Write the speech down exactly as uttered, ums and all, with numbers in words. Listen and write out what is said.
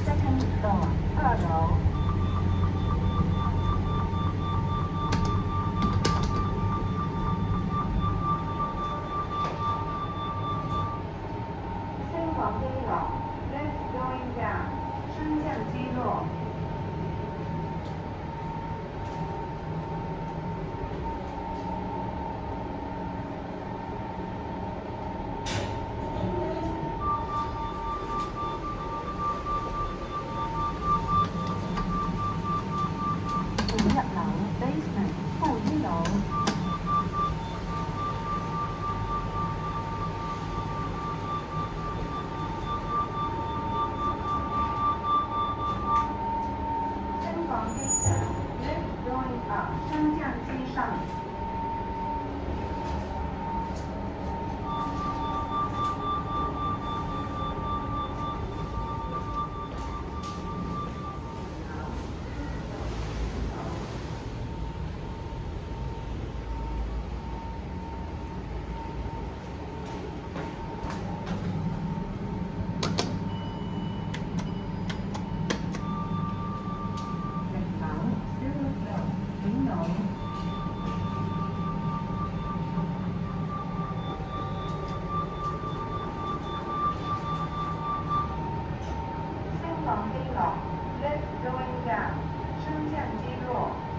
second floor 二楼。升降机楼 ，lift going down， 升降机落。 入樓 basement 負一樓。升降機上 lift going up 升降機上。 升降機落 ，lift going down， 升降機落。